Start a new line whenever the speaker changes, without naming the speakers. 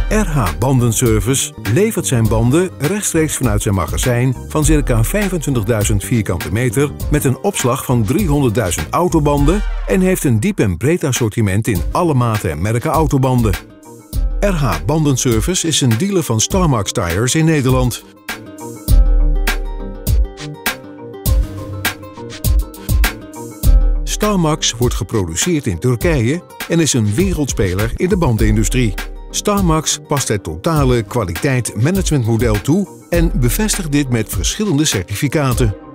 RH Bandenservice levert zijn banden rechtstreeks vanuit zijn magazijn van circa 25.000 vierkante meter met een opslag van 300.000 autobanden en heeft een diep en breed assortiment in alle maten en merken autobanden. RH Bandenservice is een dealer van Starmax Tires in Nederland. Starmax wordt geproduceerd in Turkije en is een wereldspeler in de bandenindustrie. Starmax past het totale kwaliteit-managementmodel toe en bevestigt dit met verschillende certificaten.